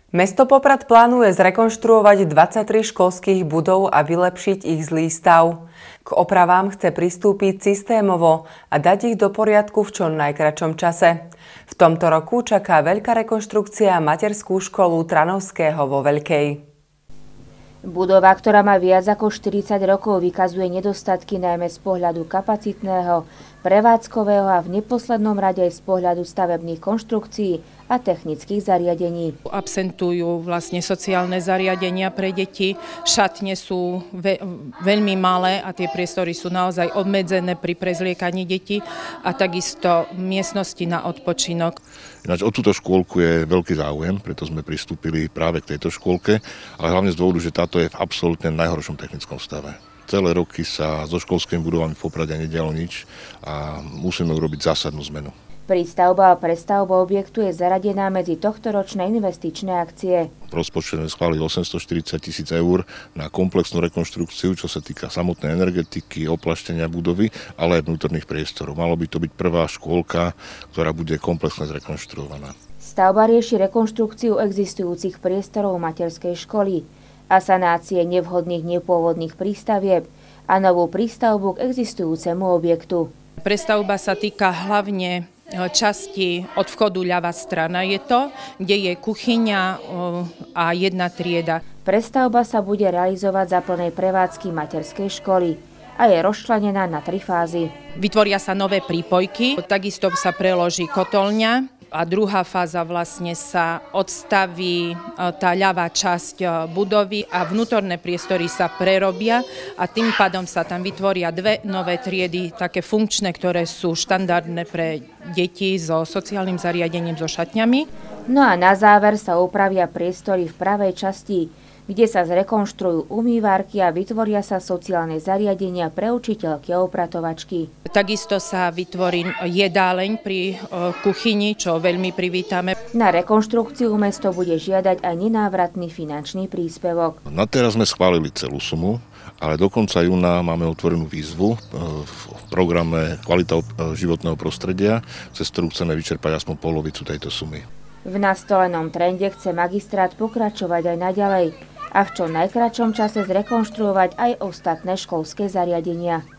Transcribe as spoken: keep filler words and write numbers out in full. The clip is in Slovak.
Mesto Poprad plánuje zrekonštruovať dvadsaťtri školských budov a vylepšiť ich zlý stav. K opravám chce pristúpiť systémovo a dať ich do poriadku v čo najkratšom čase. V tomto roku čaká veľká rekonštrukcia materskú školu Tranovského vo Veľkej. Budova, ktorá má viac ako štyridsať rokov, vykazuje nedostatky najmä z pohľadu kapacitného, prevádzkového a v neposlednom rade aj z pohľadu stavebných konštrukcií a technických zariadení. Absentujú vlastne sociálne zariadenia pre deti, šatne sú ve- veľmi malé a tie priestory sú naozaj obmedzené pri prezliekaní detí a takisto miestnosti na odpočinok. Ináč o túto škôlku je veľký záujem, preto sme pristúpili práve k tejto škôlke, ale hlavne z dôvodu, že táto je v absolútne najhoršom technickom stave. Celé roky sa so školskými budovami v Poprade nedialo nič a musíme urobiť zásadnú zmenu. Prístavba a prestavba objektu je zaradená medzi tohtoročné investičné akcie. V rozpočte sme schválili osemstoštyridsať tisíc eur na komplexnú rekonštrukciu, čo sa týka samotnej energetiky, oplaštenia budovy, ale aj vnútorných priestorov. Malo by to byť prvá škôlka, ktorá bude komplexne zrekonštruovaná. Stavba rieši rekonštrukciu existujúcich priestorov materskej školy a sanácie nevhodných nepôvodných prístavieb a novú prístavbu k existujúcemu objektu. Prestavba sa týka hlavne časti od vchodu ľavá strana je to, kde je kuchyňa a jedna trieda. Prestavba sa bude realizovať za plnej prevádzky materskej školy a je rozčlenená na tri fázy. Vytvoria sa nové prípojky, takisto sa preloží kotolňa a druhá fáza vlastne sa odstaví tá ľavá časť budovy a vnútorné priestory sa prerobia a tým pádom sa tam vytvoria dve nové triedy, také funkčné, ktoré sú štandardné pre deti so sociálnym zariadením, so šatňami. No a na záver sa upravia priestory v pravej časti, kde sa zrekonštruujú umývárky a vytvoria sa sociálne zariadenia pre učiteľky a upratovačky. Takisto sa vytvorí jedáleň pri kuchyni, čo veľmi privítame. Na rekonštrukciu mesto bude žiadať aj nenávratný finančný príspevok. Na teraz sme schválili celú sumu, ale do konca júna máme otvorenú výzvu v programe Kvalita životného prostredia, cez ktorú chceme vyčerpať aspoň polovicu tejto sumy. V nastolenom trende chce magistrát pokračovať aj naďalej a v čo najkratšom čase zrekonštruovať aj ostatné školské zariadenia.